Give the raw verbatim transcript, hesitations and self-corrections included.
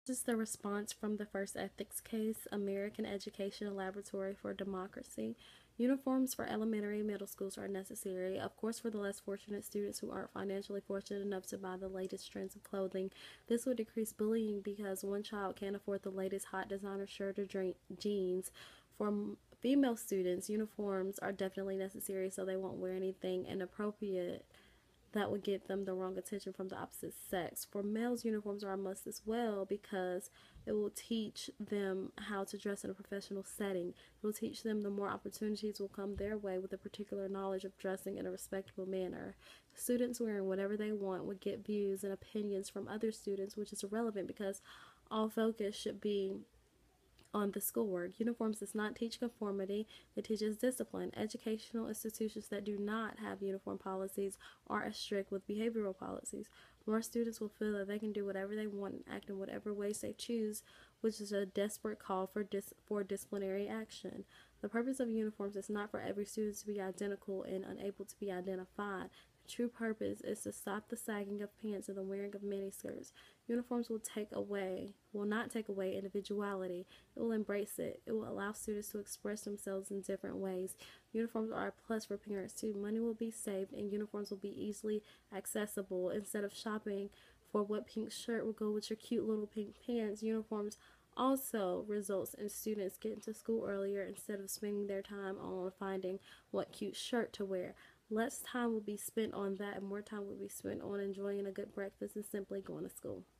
This is the response from the first ethics case, American Educational Laboratory for Democracy. Uniforms for elementary and middle schools are necessary, of course, for the less fortunate students who aren't financially fortunate enough to buy the latest trends of clothing. This will decrease bullying because one child can't afford the latest hot designer shirt or jeans. For female students, uniforms are definitely necessary so they won't wear anything inappropriate that would get them the wrong attention from the opposite sex. For males, uniforms are a must as well because it will teach them how to dress in a professional setting. It will teach them the more opportunities will come their way with a particular knowledge of dressing in a respectable manner. Students wearing whatever they want would get views and opinions from other students, which is irrelevant because all focus should be on the schoolwork. Uniforms does not teach conformity, it teaches discipline. Educational institutions that do not have uniform policies are as strict with behavioral policies. More students will feel that they can do whatever they want and act in whatever ways they choose, which is a desperate call for dis- for disciplinary action. The purpose of uniforms is not for every student to be identical and unable to be identified. The true purpose is to stop the sagging of pants and the wearing of miniskirts. Uniforms will take away, will not take away individuality. It will embrace it. It will allow students to express themselves in different ways. Uniforms are a plus for parents too. Money will be saved and uniforms will be easily accessible. Instead of shopping for what pink shirt will go with your cute little pink pants, uniforms also results in students getting to school earlier instead of spending their time on finding what cute shirt to wear. Less time will be spent on that and more time will be spent on enjoying a good breakfast and simply going to school.